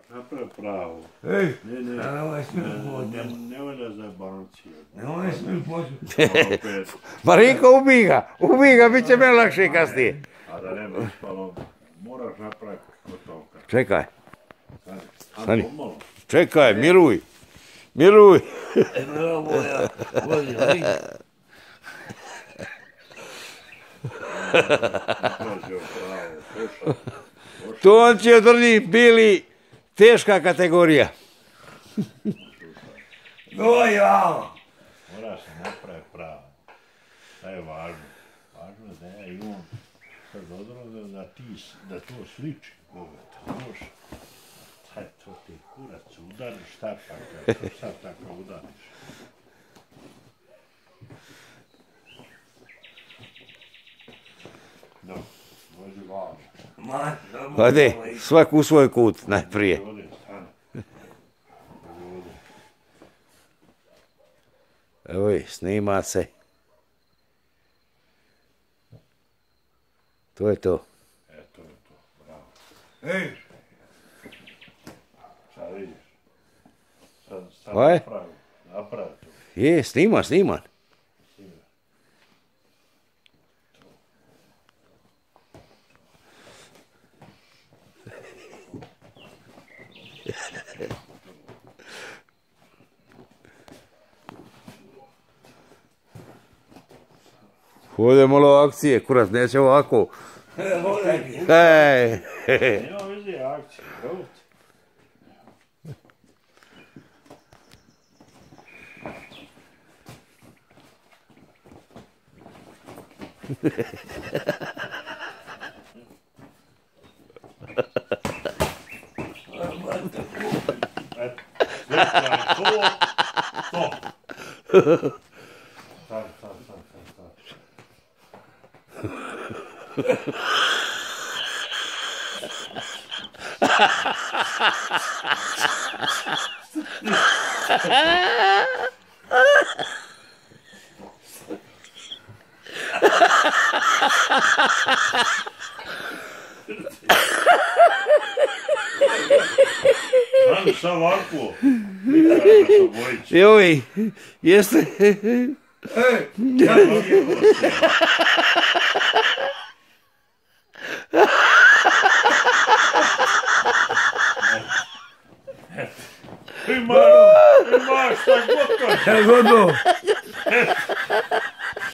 napravi pravo. Ej, Nemoj da zabanci. nemoj smil početi. Marinko, ubij ga, bit će meni lakše kasnije. A da ne bi ispalo, moraš napraviti gotovka. Čekaj, Stani. čekaj, miruj. Miruj. Evo moja, vodi, vodi. Tončio drži bili, teška kategorija. Doj, vamo. Mora se napraviti pravo. To je važno. Važno je da ja imam sad odrozio da to sliči. Znaš, sad to ti kurac udariš, šta pa kad sad tako udariš. No, dođi važno. Ode, svak u svoj kut, najprije. Ovdje, stani. Ovdje. Evo je, snima se. To je to. To je to, bravo. Ej, Sad vidiš. Sad Aj. napravi to. Je, sniman. Ovdje malo akcije, kurac, neće ovako. Hej. Nema veze akcije, bravo ti. Znam šta ovako. Joj, jeste. Imaš šta gotovo. šta gotovo.